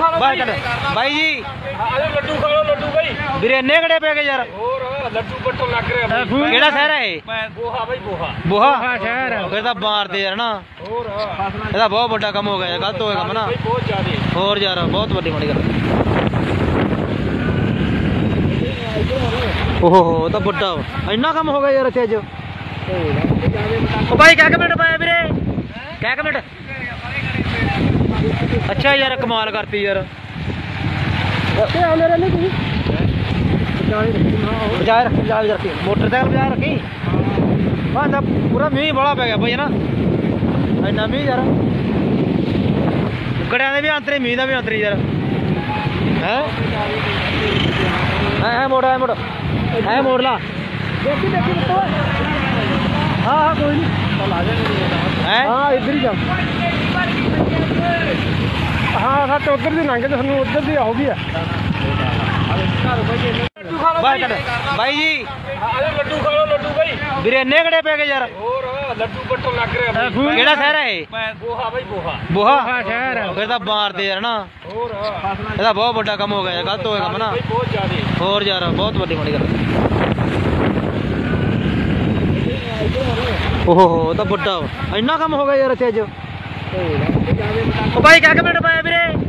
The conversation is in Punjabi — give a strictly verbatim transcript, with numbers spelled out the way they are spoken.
ਖਾ ਲਓ ਬਾਈ ਬਾਈ ਜੀ ਆਜੋ ਲੱਡੂ ਖਾ ਲਓ ਲੱਡੂ ਬਾਈ ਵੀਰੇ ਇੰਨੇ ਘੜੇ ਪੈ ਗਏ ਯਾਰ ਹੋਰ ਲੱਡੂ ਬੱਟੋ ਲੱਗ ਰਿਹਾ ਬਾਈ ਕਿਹੜਾ ਸ਼ਹਿਰ ਹੈ ਇਹ ਬੋਹਾ ਬਾਈ ਬੋਹਾ ਬੋਹਾ ਸ਼ਹਿਰ ਫਿਰ ਤਾਂ ਮਾਰਦੇ ਯਾਰ ਨਾ ਹੋਰ ਇਹਦਾ ਬਹੁਤ ਵੱਡਾ ਕੰਮ ਹੋ ਗਿਆ ਗਲਤ ਹੋਇਆ ਕੰਮ ਨਾ ਬਾਈ ਬਹੁਤ ਜ਼ਿਆਦੇ ਹੋਰ ਯਾਰ ਬਹੁਤ ਵੱਡੀ ਮਾੜੀ ਗੱਲ ਓਹੋ ਤਾਂ ਵੱਡਾ ਇੰਨਾ ਕੰਮ ਹੋ ਗਿਆ ਯਾਰ ਇੱਥੇ ਅੱਜ ਉਹ ਬਾਈ ਕਿਆ ਮਿੰਟ ਪਾਇਆ ਵੀਰੇ ਕਿਆ ਮਿੰਟ ਅੱਛਾ ਯਾਰ ਕਮਾਲ ਕਰਤੀ ਯਾਰ ਬਜਾ ਰੱਖੀ ਬਜਾ ਰੱਖੀ ਮੋਟਰਸਾਈਕਲ ਬਜਾ ਰੱਖੀ ਹਾਂ ਤਾਂ ਪੂਰਾ ਮੀਂਹ ਬੜਾ ਪੈ ਗਿਆ ਬਾਈ ਨਾ ਇੰਨਾ ਮੀਂਹ ਯਾਰ ਗੜਿਆਂ ਦੇ ਵੀ ਅੰਤਰੇ ਮੀਂਹ ਦਾ ਵੀ ਅੰਤਰੀ ਯਾਰ ਹੈ ਹੈ ਮੋੜ ਹੈ ਮੋੜ ਹੈ ਮੋੜ ਲਾ ਦੇਖੀ ਦੇਖੀ ਹਾਂ ਹਾਂ ਕੋਈ ਨਹੀਂ ਚੱਲ ਆ ਜਾ ਹੈ ਹਾਂ ਇੱਧਰ ਹੀ ਜਾ ਹਾਂ ਸੱਚ ਉਧਰ ਦੀ ਲੰਘ ਕੇ ਸਾਨੂੰ ਉਧਰ ਦੀ ਆਉਗੀ ਆ ਬਾਈ ਬਾਈ ਜੀ ਆਜੋ ਲੱਡੂ ਖਾ ਲਓ ਲੱਡੂ ਬਾਈ ਵੀਰੇ ਇੰਨੇ ਘੜੇ ਪੈ ਗਏ ਯਾਰ ਹੋਰ ਲੱਡੂ ਬੱਟੋ ਲੱਗ ਰਿਹਾ ਬਾਈ ਕਿਹੜਾ ਸ਼ਹਿਰ ਹੈ ਇਹ ਬੋਹਾ ਬਾਈ ਬੋਹਾ ਬੋਹਾ ਸ਼ਹਿਰ ਫਿਰ ਤਾਂ ਮਾਰਦੇ ਯਾਰ ਨਾ ਹੋਰ ਇਹਦਾ ਬਹੁਤ ਵੱਡਾ ਕੰਮ ਹੋ ਗਿਆ ਗਲਤ ਹੋਇਆ ਕੰਮ ਨਾ ਬਾਈ ਬਹੁਤ ਜ਼ਿਆਦੇ ਹੋਰ ਯਾਰ ਬਹੁਤ ਵੱਡੀ ਮਾੜੀ ਗੱਲ ਓਹੋ ਤਾਂ ਵੱਡਾ ਇੰਨਾ ਕੰਮ ਹੋ ਗਿਆ ਯਾਰ ਇੱਥੇ ਅੱਜ ਉਹ ਬਾਈ ਕਿਆ ਮਿੰਟ ਪਾਇਆ ਵੀਰੇ